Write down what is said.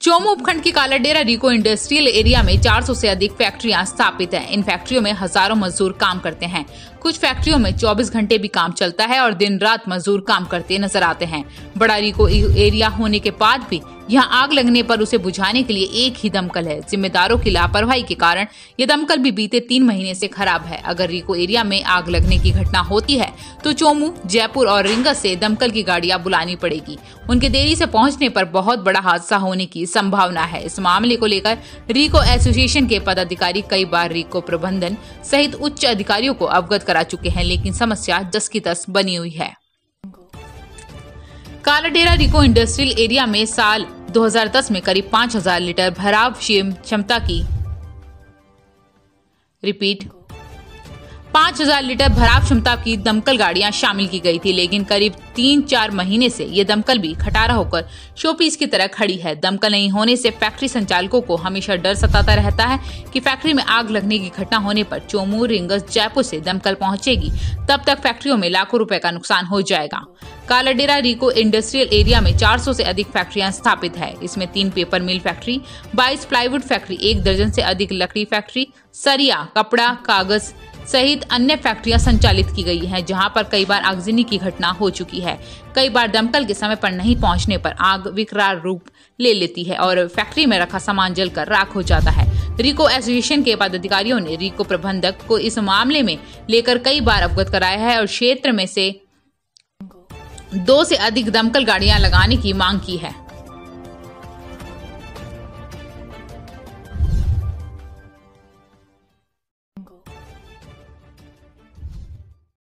चोमू उपखंड के कालाडेरा रिको industrial area में 400 से अधिक फैक्ट्रियां स्थापित हैं। इन फैक्ट्रियों में हजारों मजदूर काम करते हैं। कुछ फैक्ट्रियों में 24 घंटे भी काम चलता है और दिन रात मजदूर काम करते नजर आते हैं। बड़ा रिको एरिया होने के बाद भी यहाँ आग लगने पर उसे बुझाने के लिए एक ही दमकल है। जिम्मेदारों की लापरवाही के कारण ये दमकल भी बीते 3 महीने से खराब है। अगर रिको एरिया में आग लगने की घटना होती है तो चोमू, जयपुर और रिंगस से दमकल की गाड़ियां बुलानी पड़ेगी। उनके देरी से पहुंचने पर बहुत बड़ा हादसा होने की संभावना है। इस मामले को लेकर रिको एसोसिएशन के पदाधिकारी कई बार रिको प्रबंधन सहित उच्च अधिकारियों को अवगत करा चुके हैं, लेकिन समस्या जस की तस बनी हुई है। कालाडेरा रिको इंडस्ट्रियल एरिया में साल 2010 में करीब 5000 लीटर भराव क्षमता की 5000 लीटर भराव क्षमता की दमकल गाड़ियां शामिल की गई थी, लेकिन करीब 3-4 महीने से ये दमकल भी खटारा होकर शोपीस की तरह खड़ी है। दमकल नहीं होने से फैक्ट्री संचालकों को हमेशा डर सताता रहता है कि फैक्ट्री में आग लगने की घटना होने पर चोमू, रिंगस, जयपुर से दमकल पहुंचेगी, तब तक फैक्ट्रियों में लाखों रुपए का नुकसान हो जाएगा। कालाडेरा रिको इंडस्ट्रियल एरिया में 400 से अधिक फैक्ट्रियां स्थापित है। इसमें 3 paper mill factory, 22 plywood factory, 1 दर्जन से अधिक लकड़ी फैक्ट्री, सरिया, कपड़ा, कागज सहित अन्य फैक्ट्रियां संचालित की गई हैं, जहां पर कई बार आगजनी की घटना हो चुकी है। कई बार दमकल के समय पर नहीं पहुंचने पर आग विकराल रूप ले लेती है और फैक्ट्री में रखा सामान जलकर राख हो जाता है। रिको एसोसिएशन के पदाधिकारियों ने रिको प्रबंधक को इस मामले में लेकर कई बार अवगत कराया है और क्षेत्र में से 2 से अधिक दमकल गाड़ियां लगाने की मांग की है।